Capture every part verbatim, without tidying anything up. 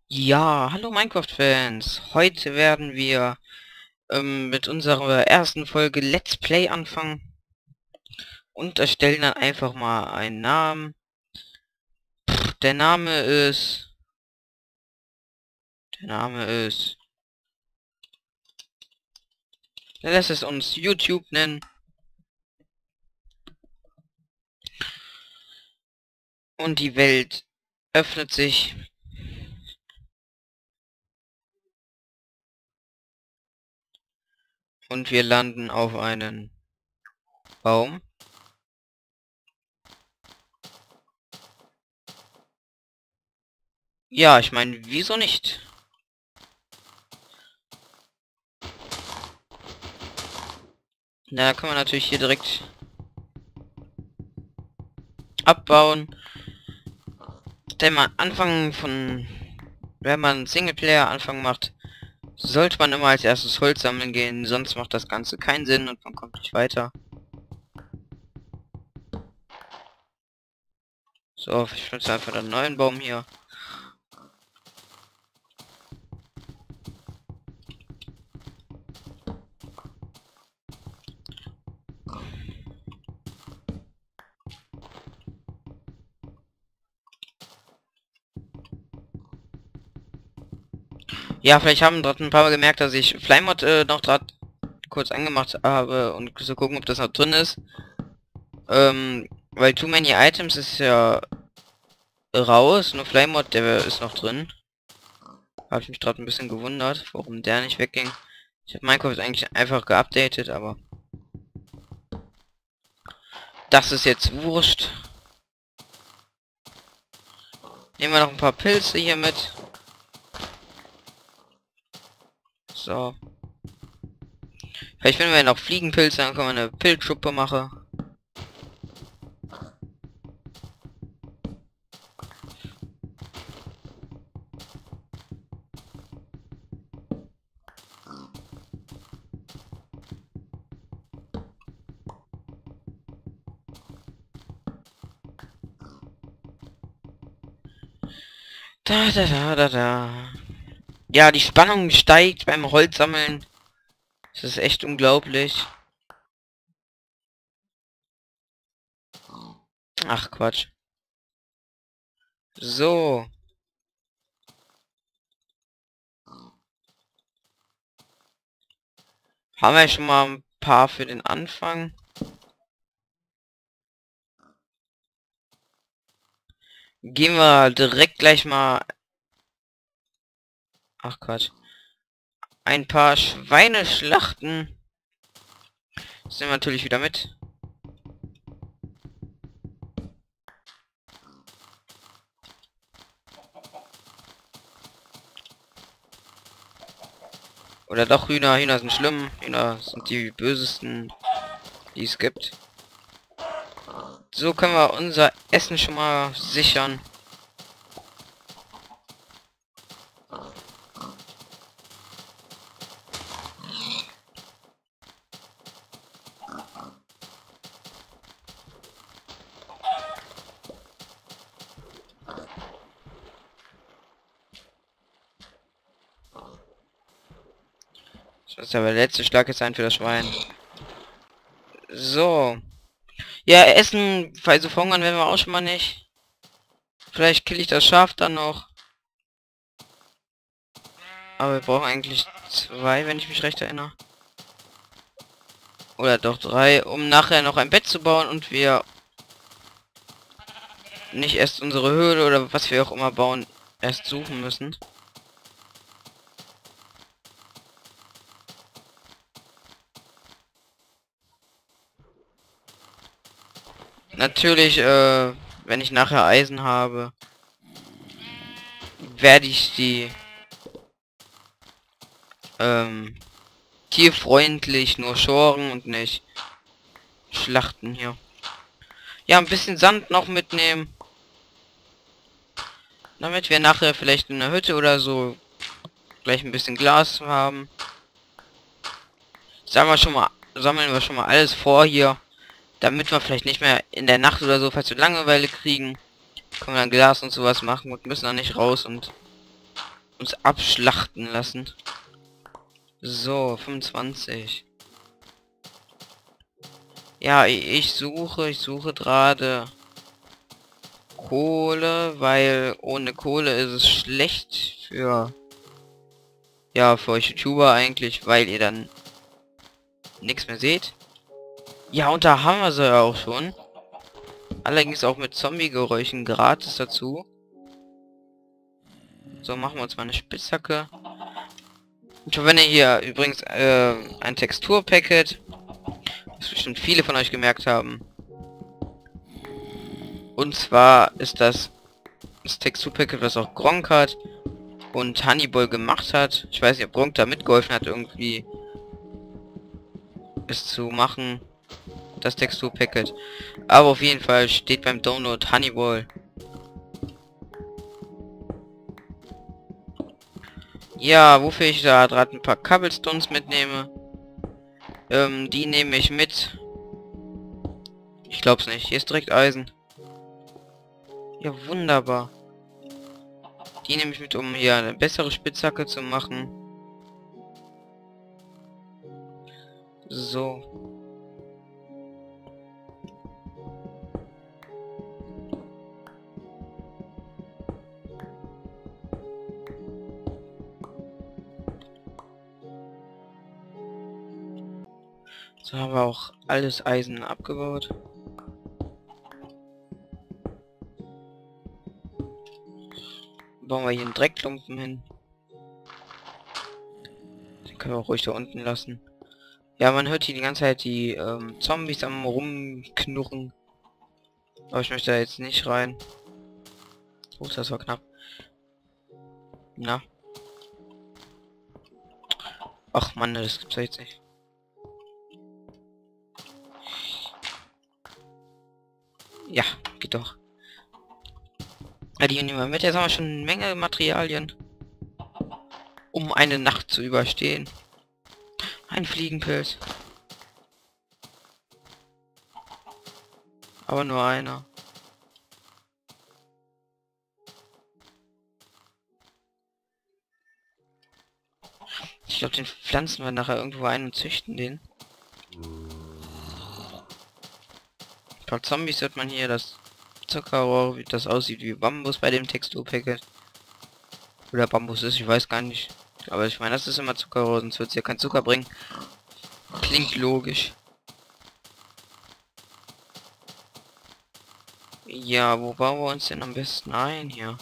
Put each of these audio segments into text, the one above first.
Ja, hallo Minecraft-Fans. Heute werden wir ähm, mit unserer ersten Folge Let's Play anfangen und erstellen dann einfach mal einen Namen. Der Name ist... Der Name ist... Dann lässt es uns YouTube nennen. Und die Welt öffnet sich. Und wir landen auf einen Baum. Ja, ich meine, wieso nicht? Na, da kann man natürlich hier direkt abbauen. Denn man Anfang von... Wenn man Singleplayer Anfang macht, sollte man immer als erstes Holz sammeln gehen, sonst macht das Ganze keinen Sinn und man kommt nicht weiter. So, ich pflanze einfach einen neuen Baum hier. Ja, vielleicht haben dort ein paar Mal gemerkt, dass ich Flymod äh, noch gerade kurz angemacht habe und so gucken, ob das noch drin ist. Ähm, weil Too Many Items ist ja raus, nur Flymod, der ist noch drin. Habe ich mich gerade ein bisschen gewundert, warum der nicht wegging. Ich habe Minecraft eigentlich einfach geupdatet, aber das ist jetzt wurscht. Nehmen wir noch ein paar Pilze hier mit. So. Vielleicht wenn wir noch Fliegenpilze, dann können wir eine Pilzschuppe machen. Da, da, da, da, da. Ja, die Spannung steigt beim Holzsammeln. Das ist echt unglaublich. Ach, Quatsch. So. Haben wir schon mal ein paar für den Anfang. Gehen wir direkt gleich mal... Ach, Quatsch. Ein paar Schweine schlachten. Das nehmen wir natürlich wieder mit. Oder doch Hühner. Hühner sind schlimm. Hühner sind die bösesten, die es gibt. So können wir unser Essen schon mal sichern. Das ist aber der letzte Schlag jetzt ein für das Schwein. So. Ja, Essen, weil so verhungern werden wir auch schon mal nicht. Vielleicht kill ich das Schaf dann noch. Aber wir brauchen eigentlich zwei, wenn ich mich recht erinnere. Oder doch drei, um nachher noch ein Bett zu bauen und wir nicht erst unsere Höhle oder was wir auch immer bauen, erst suchen müssen. Natürlich, äh, wenn ich nachher Eisen habe, werde ich die ähm, tierfreundlich nur schoren und nicht schlachten hier. Ja, ein bisschen Sand noch mitnehmen. Damit wir nachher vielleicht in der Hütte oder so gleich ein bisschen Glas haben. Sagen wir schon mal, sammeln wir schon mal alles vor hier. Damit wir vielleicht nicht mehr in der Nacht oder so, falls wir Langeweile kriegen, können wir dann Glas und sowas machen und müssen dann nicht raus und uns abschlachten lassen. So, fünfundzwanzig. Ja, ich suche, ich suche gerade Kohle, weil ohne Kohle ist es schlecht für, ja, für euch YouTuber eigentlich, weil ihr dann nichts mehr seht. Ja, und da haben wir sie ja auch schon. Allerdings auch mit Zombie-Geräuschen gratis dazu. So, machen wir uns mal eine Spitzhacke. Ich verwende hier übrigens äh, ein Texturpacket, was bestimmt viele von euch gemerkt haben. Und zwar ist das das Texturpacket, was auch Gronkh hat und Hannibal gemacht hat. Ich weiß nicht, ob Gronkh da mitgeholfen hat, irgendwie es zu machen, das Texturpacket. Aber auf jeden Fall steht beim Download Hannibal. Ja, wofür ich da gerade ein paar Cobblestones mitnehme. Ähm, die nehme ich mit. Ich glaub's nicht. Hier ist direkt Eisen. Ja, wunderbar. Die nehme ich mit, um hier eine bessere Spitzhacke zu machen. So. So haben wir auch alles Eisen abgebaut. Bauen wir hier einen Dreckklumpen hin. Den können wir auch ruhig da unten lassen. Ja, man hört hier die ganze Zeit die ähm, Zombies am rumknurren. Aber ich möchte da jetzt nicht rein. Oh, das war knapp. Na. Ach Mann, das gibt's ja jetzt nicht. Ja, geht doch. Ja, die nehmen wir mit. Jetzt haben wir schon eine Menge Materialien, um eine Nacht zu überstehen. Ein Fliegenpilz. Aber nur einer. Ich glaube, den pflanzen wir nachher irgendwo ein und züchten den. Ein paar Zombies hört man hier, das Zuckerrohr, wie das aussieht wie Bambus bei dem Texturpacket. Oder Bambus ist, ich weiß gar nicht. Aber ich meine, das ist immer Zuckerrohr, sonst wird es ja kein Zucker bringen. Klingt logisch. Ja, wo bauen wir uns denn am besten ein hier?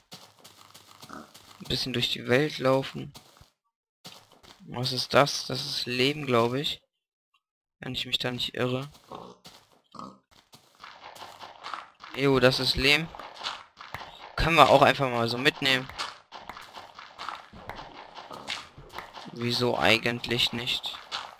Ein bisschen durch die Welt laufen. Was ist das? Das ist Leben, glaube ich. Wenn ich mich da nicht irre. Jo, das ist Lehm. Können wir auch einfach mal so mitnehmen. Wieso eigentlich nicht?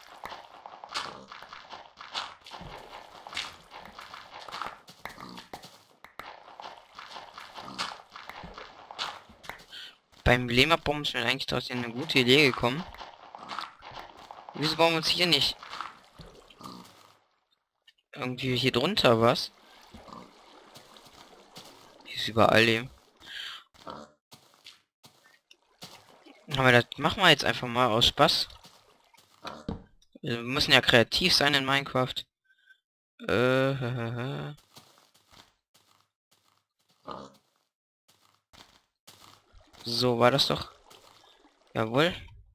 Beim Lehmabbomben ist mir eigentlich trotzdem eine gute Idee gekommen. Wieso bauen wir uns hier nicht irgendwie hier drunter was? Hier ist überall Lehm. Aber das machen wir jetzt einfach mal aus Spaß. Wir müssen ja kreativ sein in Minecraft. Äh, so war das doch. Jawohl.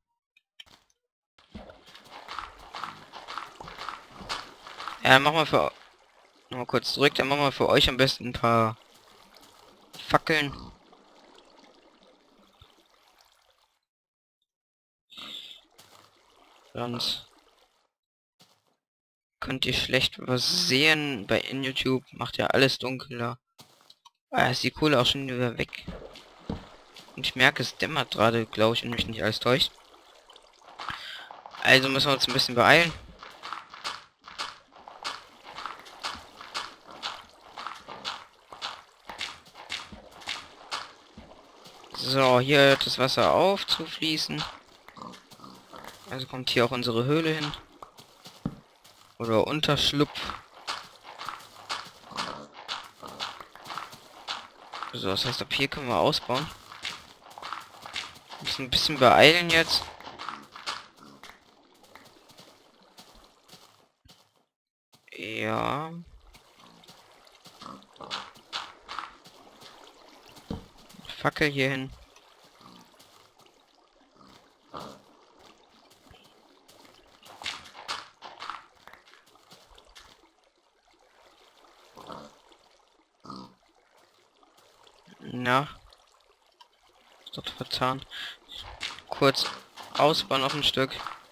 Ja, machen wir für noch mal kurz zurück. Dann machen wir für euch am besten ein paar Fackeln. Sonst könnt ihr schlecht was sehen. Bei in YouTube macht ja alles dunkler. Ah, ist die Kohle auch schon wieder weg. Und ich merke, es dämmert gerade, glaube ich, und mich nicht alles täuscht. Also müssen wir uns ein bisschen beeilen. So, hier hört das Wasser auf zu fließen. Also kommt hier auch unsere Höhle hin. Oder Unterschlupf. So, das heißt, ab hier können wir ausbauen. Müssen ein bisschen beeilen jetzt. Ja. Fackel hier hin. Na. Ist doch vertan. Kurz ausbauen auf ein Stück.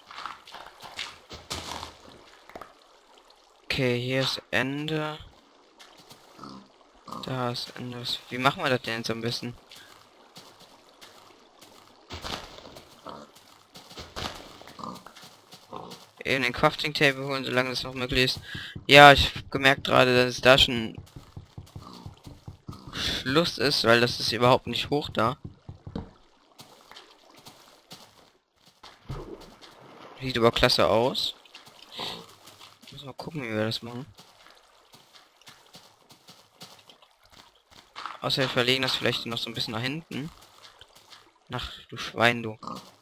Okay, hier ist Ende. Da ist Ende. Wie machen wir das denn jetzt am besten? Eben den Crafting Table holen, solange das noch möglich ist. Ja, ich habe gemerkt gerade, dass es da schon Schluss ist, weil das ist überhaupt nicht hoch da. Sieht aber klasse aus. Muss mal gucken, wie wir das machen. Außer wir verlegen das vielleicht noch so ein bisschen nach hinten. Ach, du Schwein, du.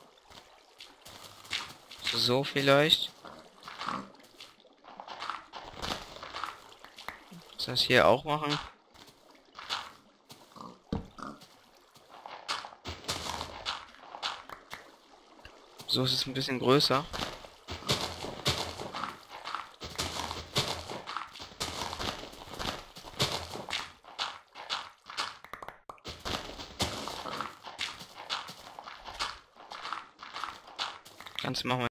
So vielleicht. Das hier auch machen. So ist es ein bisschen größer. Ganz machen wir